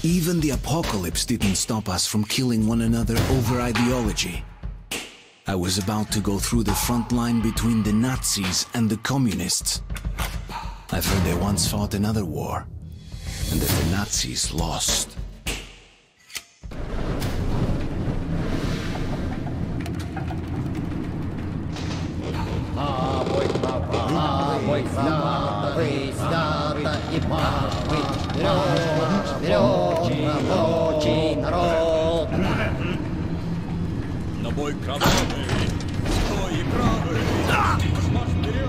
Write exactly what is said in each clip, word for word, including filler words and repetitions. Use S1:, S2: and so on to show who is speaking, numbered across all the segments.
S1: Even the apocalypse didn't stop us from killing one another over ideology. I was about to go through the front line between the Nazis and the communists. I've heard they once fought another war, and that the Nazis lost.
S2: На бой кровавый, стой и правый, марш вперед!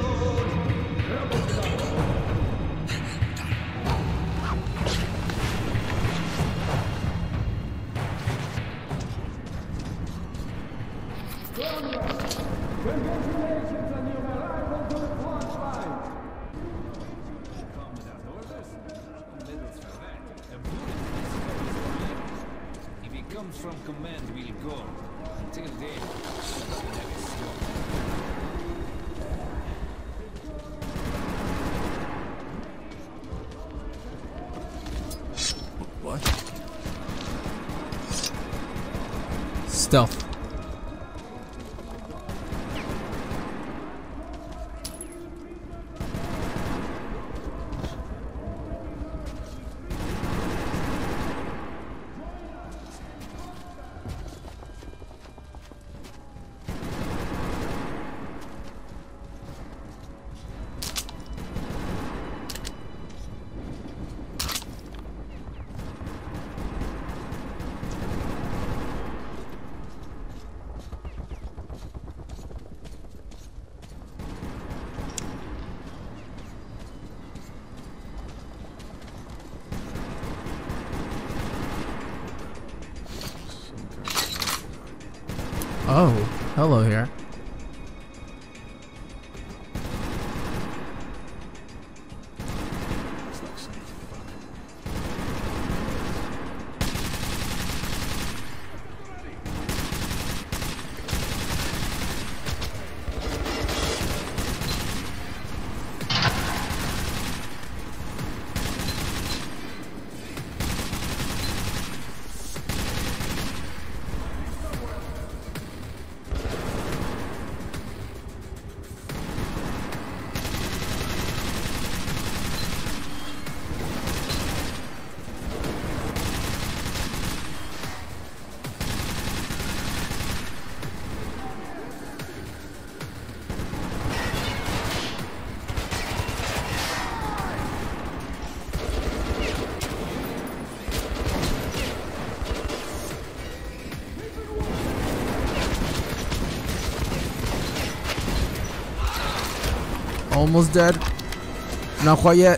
S2: If he comes from command, we'll go. Until then,
S1: What?
S3: Stealth. Oh, hello here. Almost dead. Not quite yet.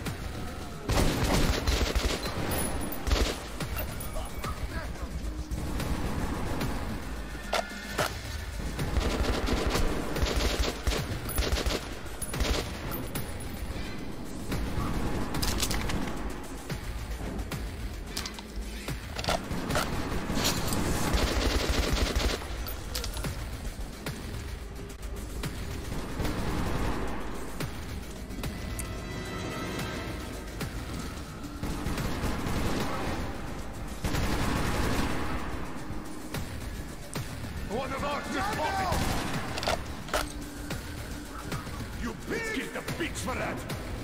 S2: One of ours is spotted! You bitch! Get the bitch for that!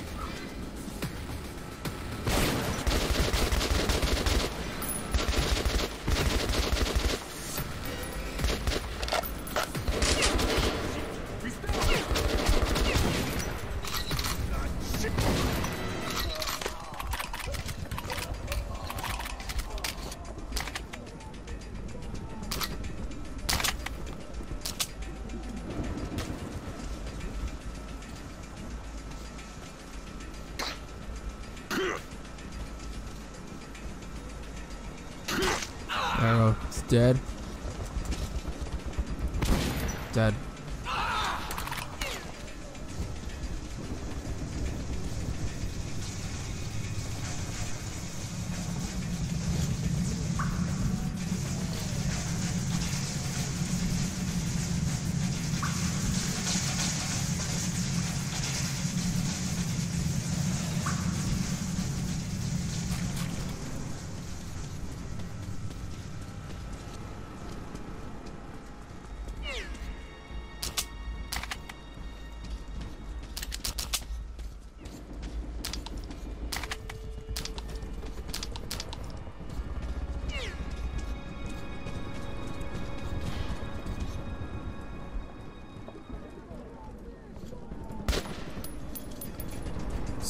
S3: Arrow is dead. Dead.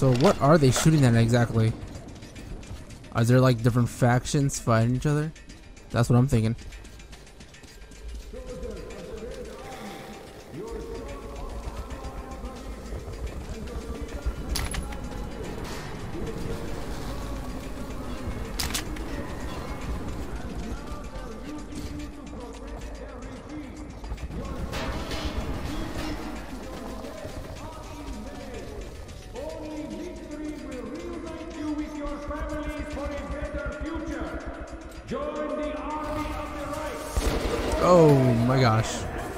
S3: So what are they shooting at exactly? Are there like different factions fighting each other? That's what I'm thinking. Oh my gosh.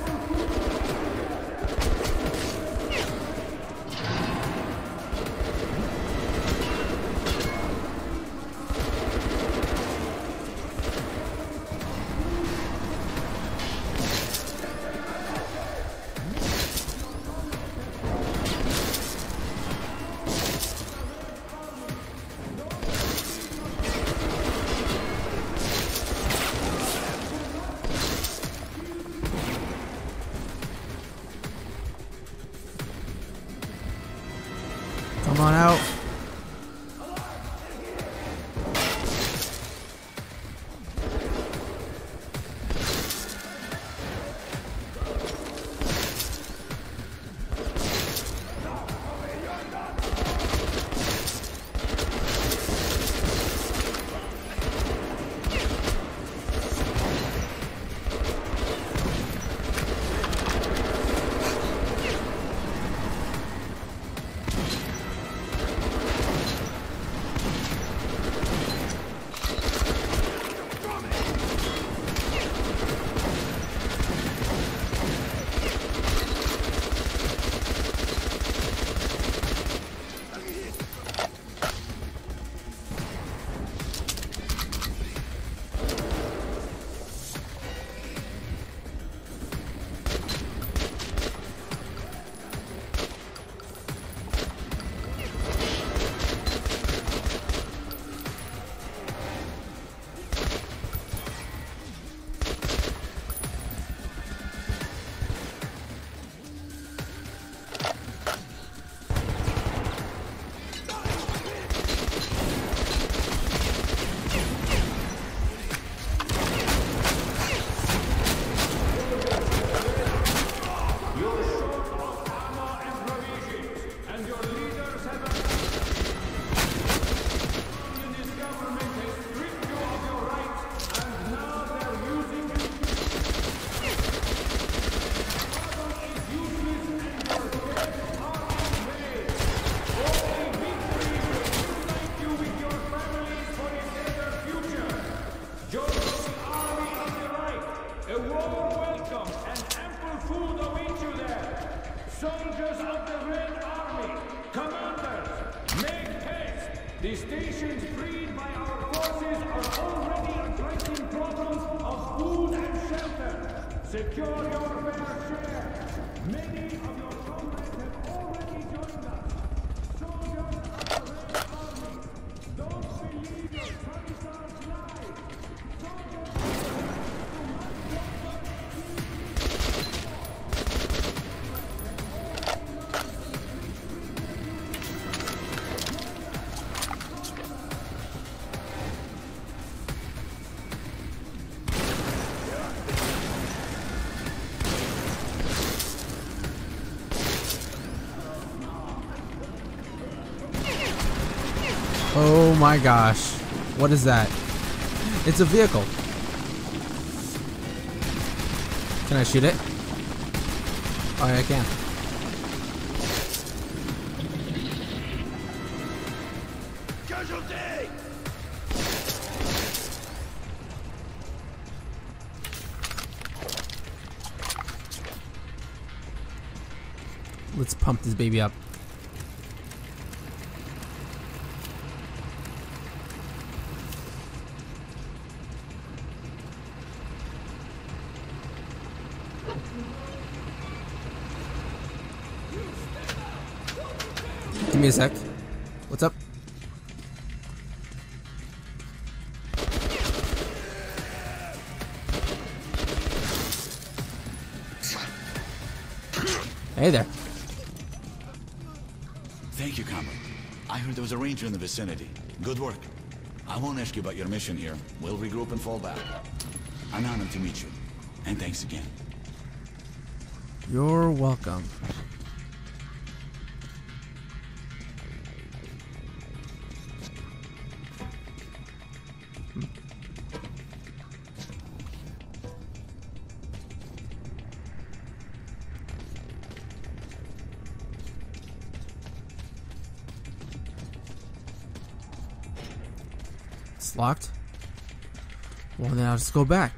S3: Come on out.
S4: Soldiers of the Red Army, commanders, make haste! The stations freed by our forces are already addressing problems of food and shelter. Secure your fair share. Many of your comrades have already joined us. Soldiers of the Red Army, don't believe your commissar's lies. Soldiers of the Red Army,
S3: Oh my gosh. What is that? It's a vehicle. Can I shoot it? Oh, yeah, I can.
S4: Casualty!
S3: Let's pump this baby up. Give me a sec. What's up? Hey there.
S5: Thank you, comrade. I heard there was a ranger in the vicinity. Good work. I won't ask you about your mission here. We'll regroup and fall back. I'm honored to meet you. And thanks again.
S3: You're welcome. It's locked. Well, then I'll just go back.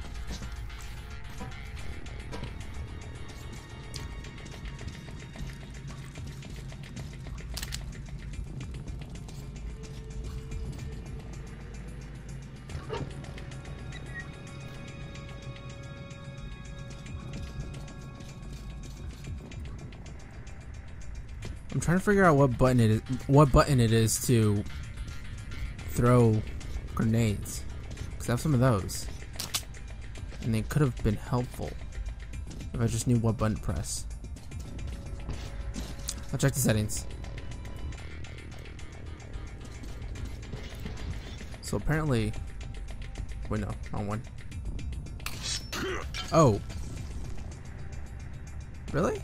S3: I'm trying to figure out what button it is, what button it is to throw grenades, because I have some of those, and they could have been helpful if I just knew what button to press. I'll check the settings. So apparently, wait, no, wrong one. Oh, really?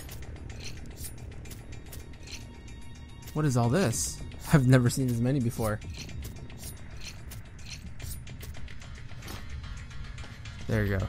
S3: What is all this? I've never seen this many before. There you go.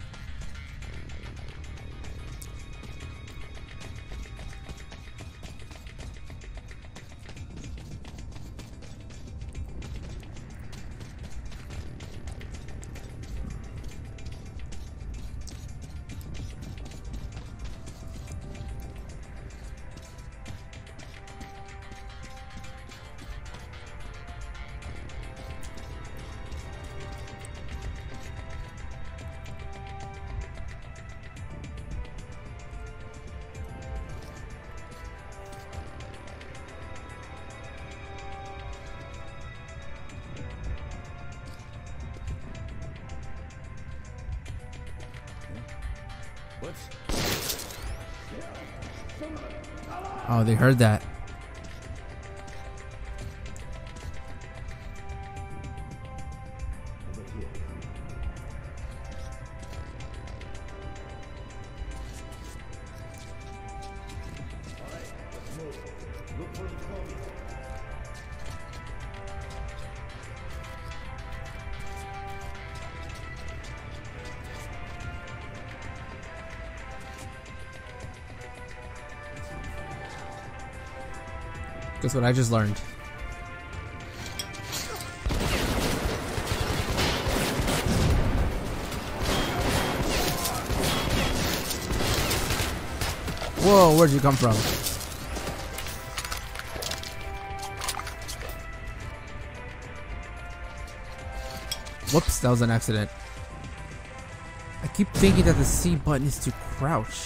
S3: Oh, they heard that. Guess what I just learned? Whoa, where'd you come from? Whoops, that was an accident. I keep thinking that the C button is to crouch.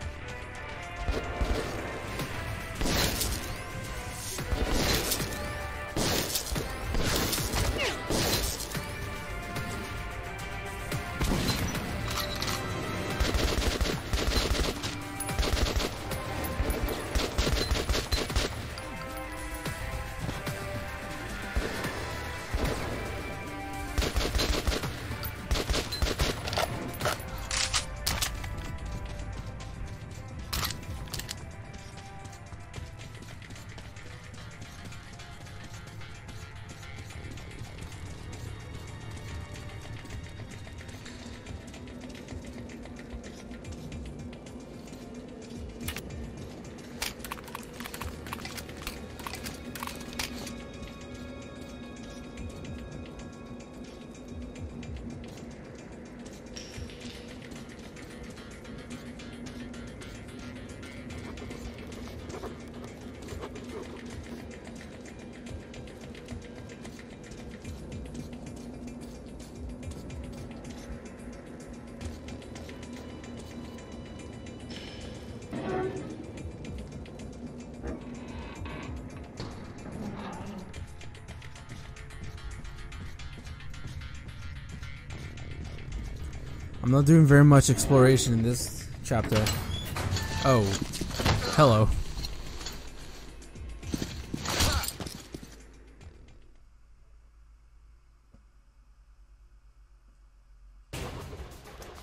S3: I'm not doing very much exploration in this chapter. Oh, hello.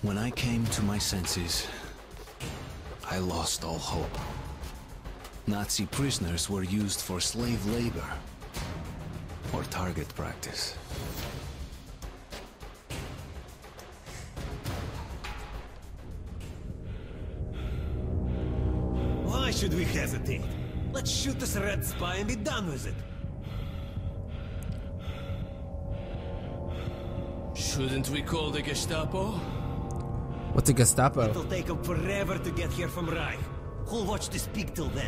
S1: When I came to my senses, I lost all hope. Nazi prisoners were used for slave labor or target practice.
S6: Why should we hesitate? Let's shoot this red spy and be done with it.
S7: Shouldn't we call the Gestapo?
S3: What's a Gestapo?
S6: It'll take them forever to get here from Reich. Who'll watch this peak till then?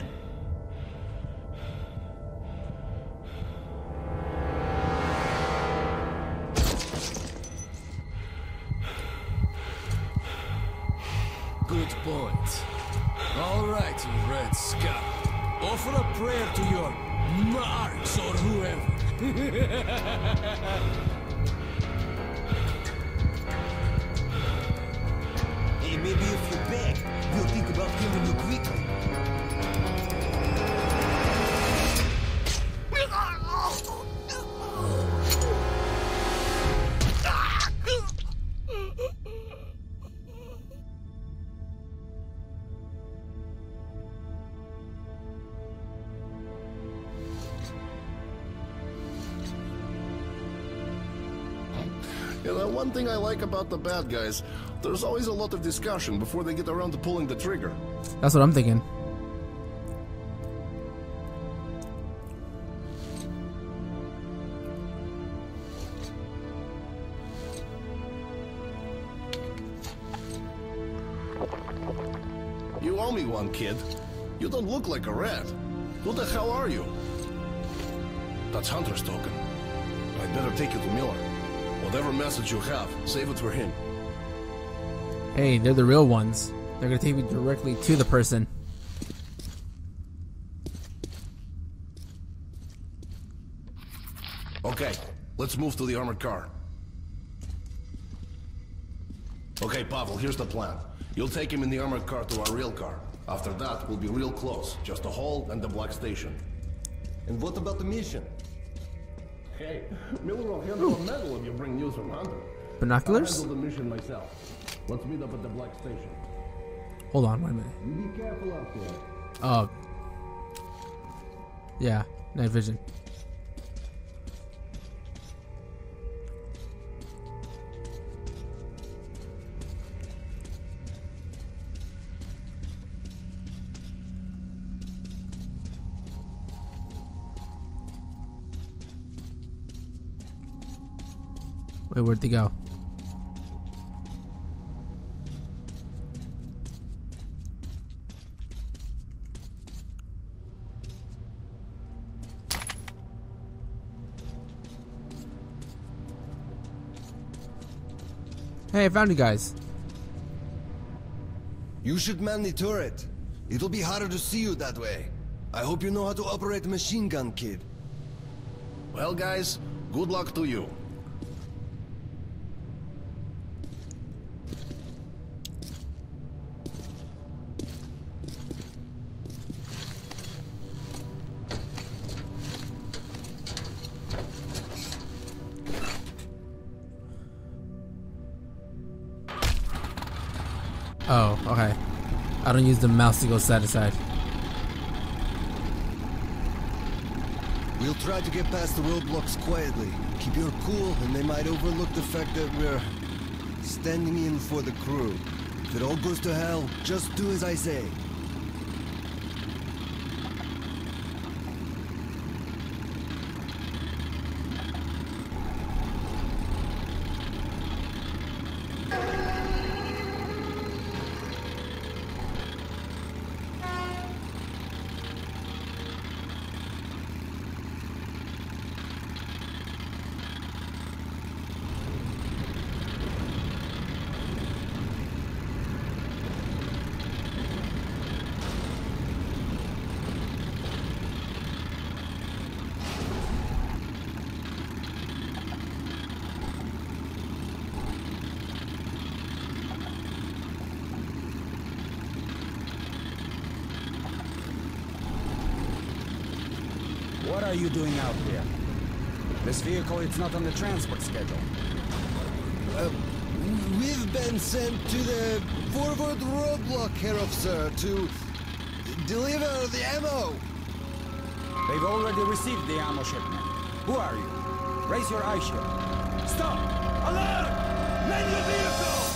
S7: Good point. All right, you Red Scout. Offer a prayer to your marks or whoever.
S6: Hey, maybe if you beg, we'll think about killing you quickly.
S8: You know, one thing I like about the bad guys, there's always a lot of discussion before they get around to pulling the trigger.
S3: That's what I'm thinking.
S8: You owe me one, kid. You don't look like a rat. Who the hell are you? That's Hunter's token. I'd better take it to Miller. Whatever message you have, save it for him.
S3: Hey, they're the real ones. They're gonna take me directly to the person.
S8: Okay, let's move to the armored car. Okay, Pavel, here's the plan. You'll take him in the armored car to our real car. After that, we'll be real close. Just a hall and the Black Station.
S6: And what about the mission?
S8: Hey, Miller will handle a medal if you bring news from Hunter.
S3: Binoculars?
S8: I'll handle the mission myself. Let's meet up at the Black Station.
S3: Hold on, wait a minute.
S8: You be careful out there.
S3: Oh. Yeah, night vision. Wait, where'd they go? Hey, I found you guys.
S9: You should man the turret. It'll be harder to see you that way. I hope you know how to operate a machine gun, kid.
S8: Well, guys, good luck to you.
S3: Oh, okay. I don't use the mouse to go side to side.
S9: We'll try to get past the roadblocks quietly. Keep your cool, and they might overlook the fact that we're standing in for the crew. If it all goes to hell, just do as I say.
S10: What are you doing out here? This vehicle is not on the transport schedule.
S9: Uh, We've been sent to the forward roadblock, Herr Officer, to deliver the ammo.
S10: They've already received the ammo shipment. Who are you? Raise your eye shield.
S6: Stop! Alert! Man your vehicles!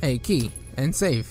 S3: Hey, key and save.